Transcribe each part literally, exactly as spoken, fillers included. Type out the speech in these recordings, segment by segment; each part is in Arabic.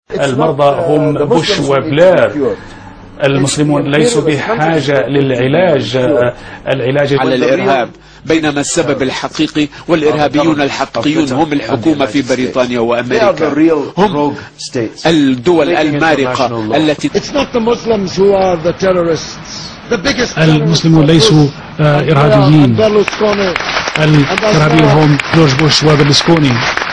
المرضى هم بوش وبلير. المسلمون ليسوا بحاجة للعلاج العلاج على الإرهاب، بينما السبب الحقيقي والإرهابيون الحقيقيون هم الحكومة في بريطانيا وأمريكا، هم الدول المارقة التي. المسلمون ليسوا إرهابيين، الإرهابيين هم جورج بوش وبرلسكوني.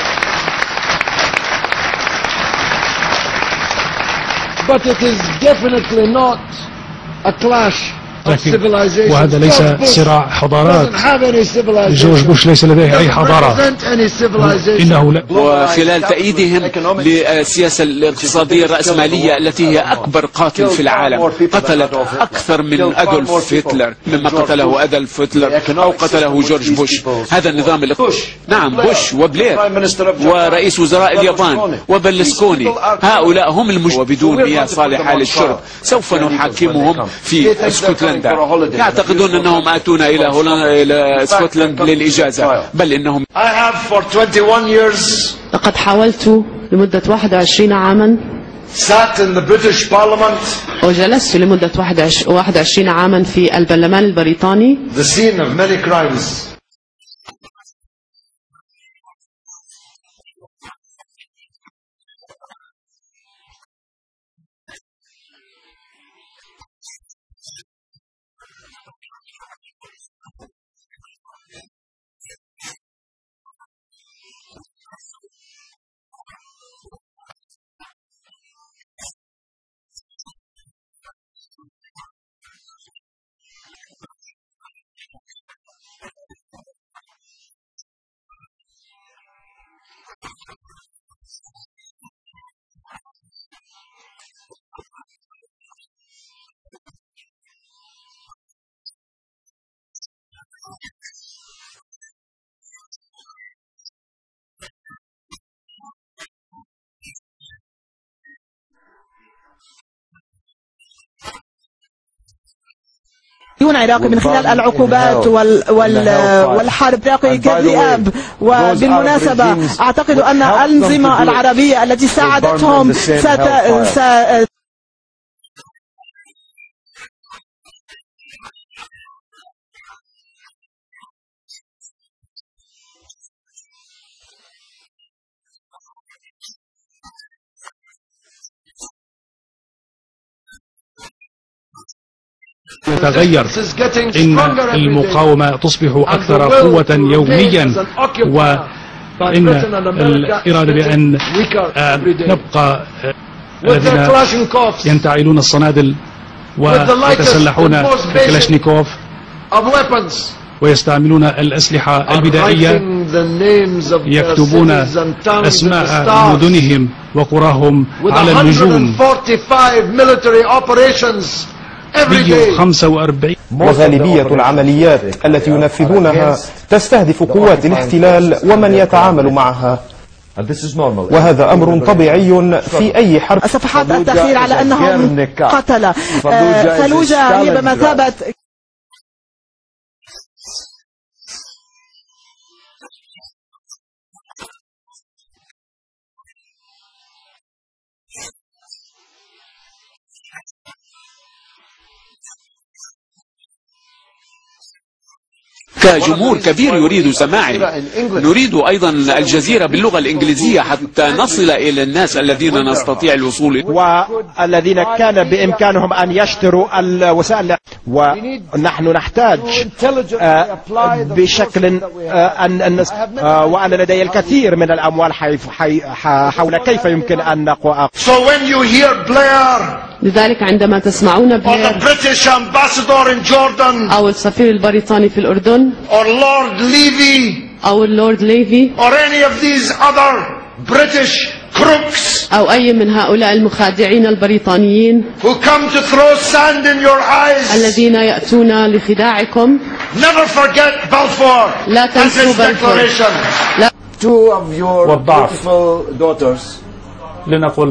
But it is definitely not a clash of civilization. وهذا ليس صراع حضارات. جورج بوش ليس لديه أي حضارة، إنه لا. وخلال تأييدهم للسياسة الاقتصادية الرأسمالية التي هي أكبر قاتل في العالم، قتلت أكثر من أدولف هتلر مما قتله أدولف هتلر أو قتله جورج بوش. هذا النظام الاقتصادي. نعم، بوش وبلير ورئيس وزراء اليابان وبرلسكوني، هؤلاء هم المجرمين. وبدون مياه صالحة للشرب سوف نحاكمهم في اسكتلندا. يعتقدون أنهم آتونا إلى هولندا إلى اسكتلندا للإجازة، بل إنهم. لقد حاولت لمدة واحد وعشرين عاما وجلست لمدة واحد وعشرين عاما في البرلمان البريطاني العراقي من خلال العقوبات وال وال والحرب العراقي كذئاب. وبالمناسبة أعتقد أن الأنظمة العربية التي ساعدتهم ست يتغير، إن المقاومة تصبح أكثر قوة يوميا، وإن الإرادة بأن نبقى الذين ينتعلون الصنادل ويتسلحون بالكلاشنيكوف ويستعملون الأسلحة البدائية يكتبون أسماء مدنهم وقراهم على النجوم. مئة وخمسة وأربعين وغالبية العمليات التي ينفذونها تستهدف قوات الاحتلال ومن يتعامل معها، وهذا أمر طبيعي في أي حرب. صفحات التأخير على أنهم قتلة. فلوجة هي بمثابة كجمهور كبير يريد سماعنا. نريد أيضا الجزيرة باللغة الإنجليزية حتى نصل إلى الناس الذين نستطيع الوصول والذين كان بإمكانهم أن يشتروا الوسائل. ونحن نحتاج بشكل أن وأنا لدي الكثير من الأموال حول كيف يمكن أن نقوى. لذلك عندما تسمعون بلير أو السفير البريطاني في الأردن أو اللورد ليفي أو أي من هؤلاء المخادعين البريطانيين الذين يأتون لخداعكم، لا تنسوا بلفور. والضعف لنقل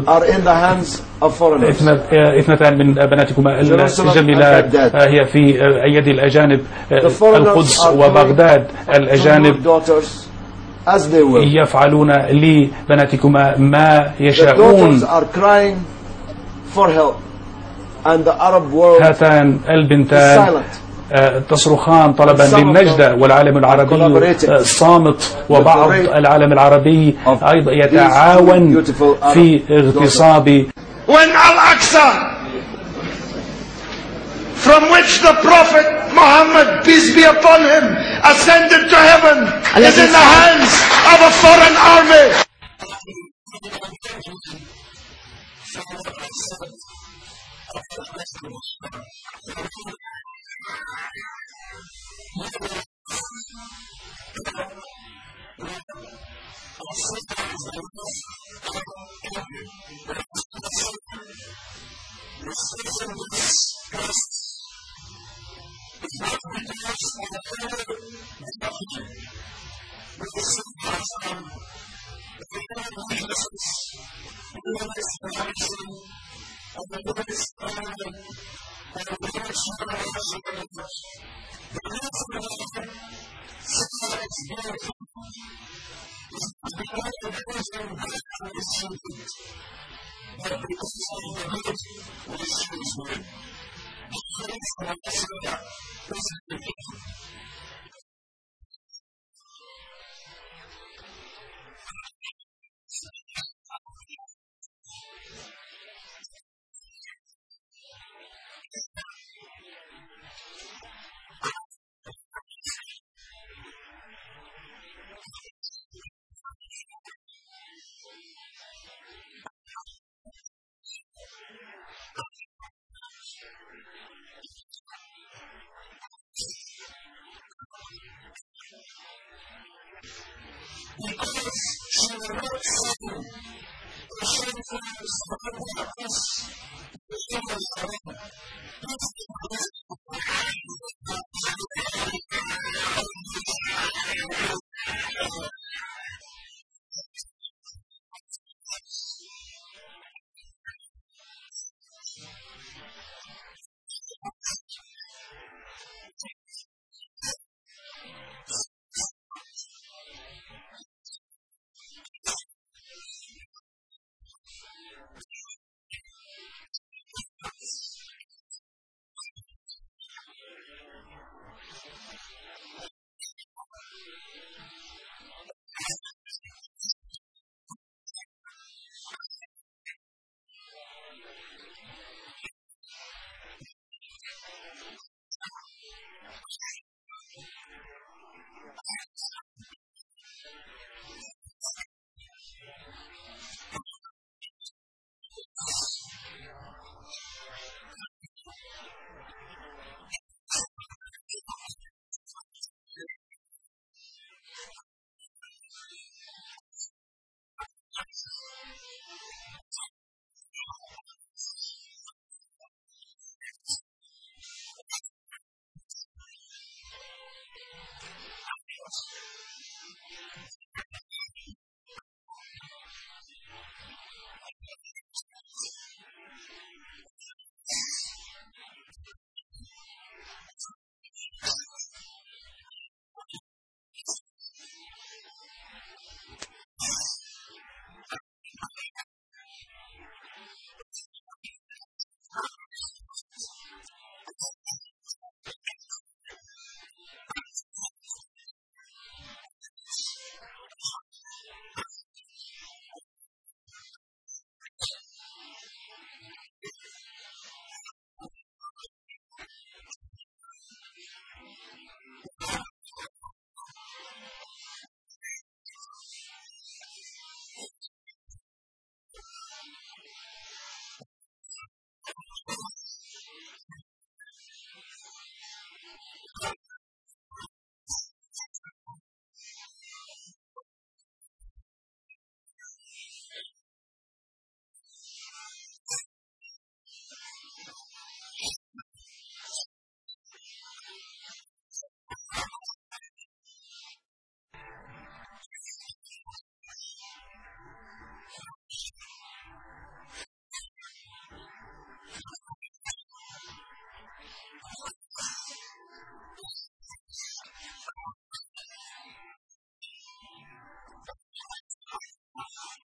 اثنتان من بناتكما الجميلات هي في أيدي الأجانب، القدس وبغداد. الأجانب يفعلون لبناتكما ما يشاءون. هاتان البنتان تصرخان طلبا للنجدة، والعالم العربي صامت، وبعض العالم العربي أيضا يتعاون في اغتصاب. When Al-Aqsa, from which the Prophet Muhammad, peace be upon him, ascended to heaven, is in the hands of a foreign army.